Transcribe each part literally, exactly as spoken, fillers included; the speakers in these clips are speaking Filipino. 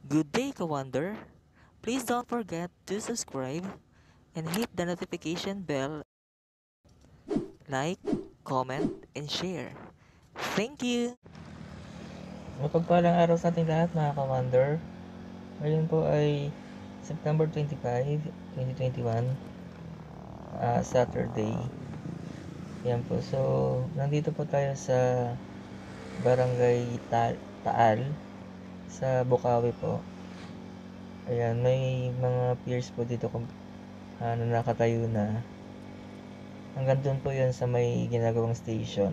Good day, Kawander. Please don't forget to subscribe and hit the notification bell, like, comment, and share. Thank you! Mapagpalang araw sa ating lahat mga ka-Wonder. Ngayon po ay September twenty-fifth, twenty twenty-one, uh, Saturday. Yan po. So, nandito po tayo sa Barangay Ta- Taal sa Bukawi po. Ayan, may mga piers po dito kung uh, na nakatayo na. Hanggang doon po yun sa may ginagawang station.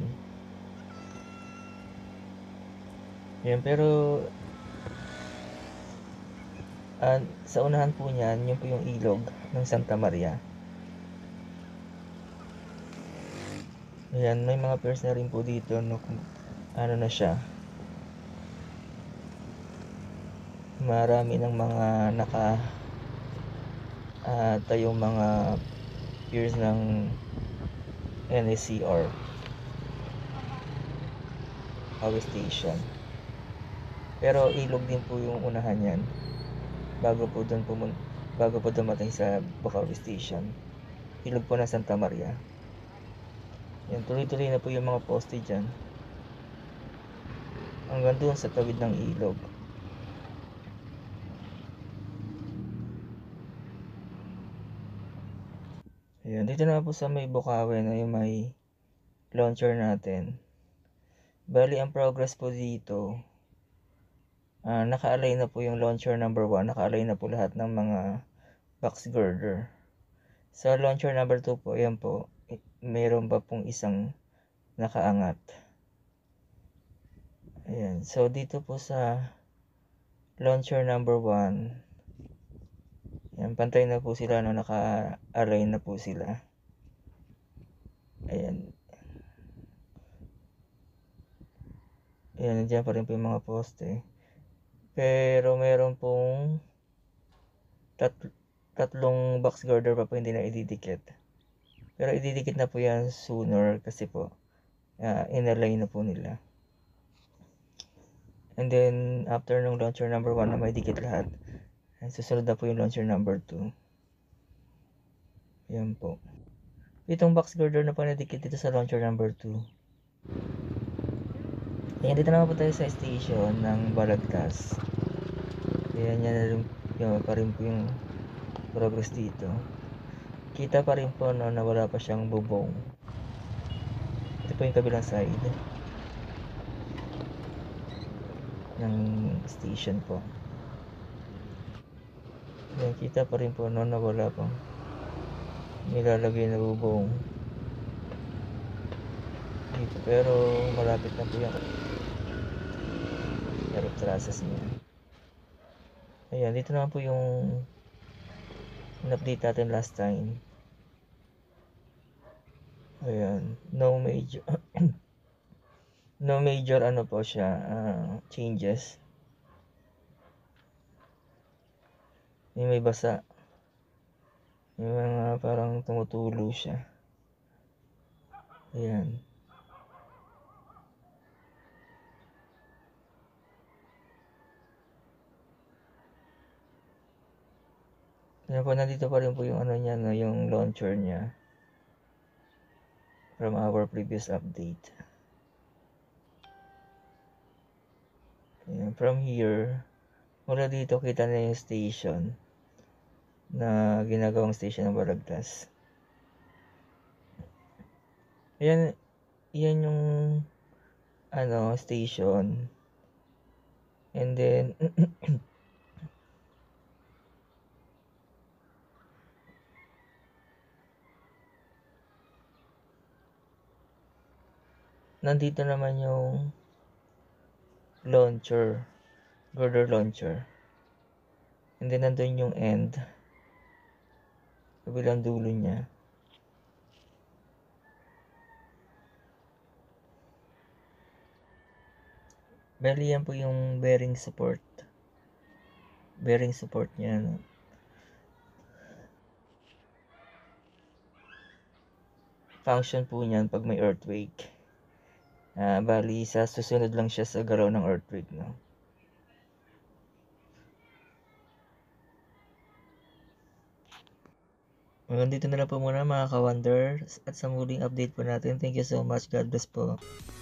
Ayan, pero uh, sa unahan po niyan, yun po yung ilog ng Santa Maria. Ayan, may mga piers na rin po dito, no, ano na siya. Marami ng mga naka uh, tayong mga piers ng N S C R Power Station. Pero ilog din po yung unahan yan bago po doon pumun bago po dumating sa Bukawi Station. Ilog po ng Santa Maria. Yan, tuloy-tuloy na po yung mga poste dyan hanggang doon sa tawid ng ilog. Ayan, dito na po sa may Bukawi na yung may launcher natin. Bali, ang progress po dito, uh, naka-align na po yung launcher number one, naka-align na po lahat ng mga box girder. Sa launcher number two po, ayan po, mayroon pa pong isang nakaangat. Ayan, so dito po sa launcher number one, ayan, pantay na po sila, no, naka-align na po sila. Ayan. Ayan, nandiyan pa rin po yung mga poste. Pero meron pong tat tatlong box girder pa po hindi na ididikit. Pero ididikit na po yan sooner kasi po uh, inalign na po nila. And then after nung launcher number one na may dikit lahat, susunod na po yung launcher number two. Yan po. Itong box girder na po nadikit dito sa launcher number two. Ayan, dito naman po tayo sa station ng Balagtas. Ayan, yan na rin, yun, pa rin po yung progress dito. Kita pa rin po, no, na wala pa siyang bubong. Ito po yung kabilang side ng station po. Ayan, kita pa rin po, no, na wala pang nilalagay na bubong dito, pero malapit na po yung aero trusses niya. Ayan, dito naman po yung in-update natin last time. Ayan, no major no major ano po siya, uh, changes. Yung may basa, yung mga parang tumutulo siya. Ayan. Ayan po, nandito pa rin po yung ano niya, no, yung launcher niya from our previous update. Ayan, from here, mula dito kita na yung station na ginagawang station ng Balagtas. Ayan, yan yung ano, station. And then nandito naman yung launcher, girder launcher. And then nandun yung end, kabilang dulo niya. Bali, yan po yung bearing support. Bearing support niya, no? Function po niyan pag may earthquake. Uh, bali, sa susunod lang siya sa galaw ng earthquake, no? Hanggang dito na lang po muna mga ka-Wonder. At sa muling update po natin. Thank you so much. God bless po.